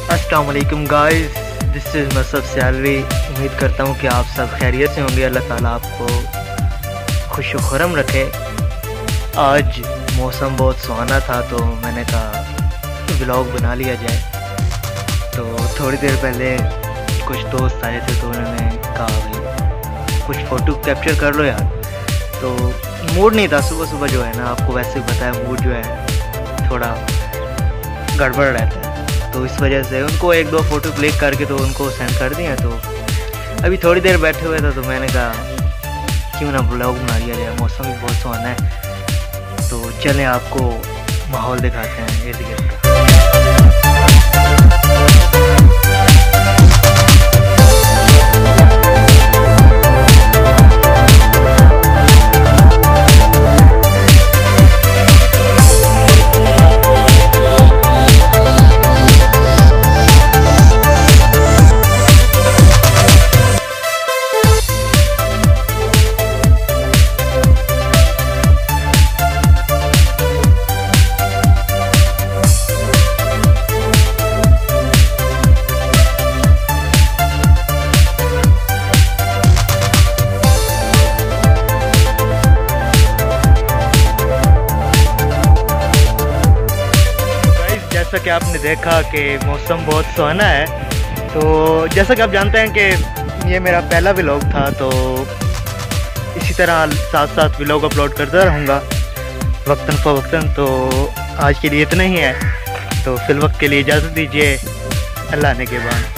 अस्सलाम वालेकुम guys, this is Masab Salvi. उम्मीद करता हूँ कि आप सब खैरियत से होंगे। अल्लाह ताला आपको खुश खुरम रखे। आज मौसम बहुत सुहाना था तो मैंने कहा व्लॉग बना लिया जाए। तो थोड़ी देर पहले कुछ दोस्त आए थे तो उन्होंने कहा भाई कुछ फ़ोटो कैप्चर कर लो यार। तो मूड नहीं था, सुबह सुबह जो है ना, आपको वैसे ही पता है मूड जो है थोड़ा गड़बड़ रहता है। तो इस वजह से उनको एक दो फ़ोटो क्लिक करके तो उनको सेंड कर दिए। तो अभी थोड़ी देर बैठे हुए थे तो मैंने कहा क्यों ना ब्लॉग बना लिया जाए, मौसम भी बहुत सुहाना है। तो चलें आपको माहौल दिखाते हैं इर्द गिर्द का। जैसा कि आपने देखा कि मौसम बहुत सुहाना है, तो जैसा कि आप जानते हैं कि ये मेरा पहला व्लॉग था, तो इसी तरह साथ साथ व्लॉग अपलोड करता रहूँगा वक्तन फ़वक्तन। तो आज के लिए इतना ही है, तो फिल वक्त के लिए इजाज़त दीजिए। अल्लाह ने के बाद।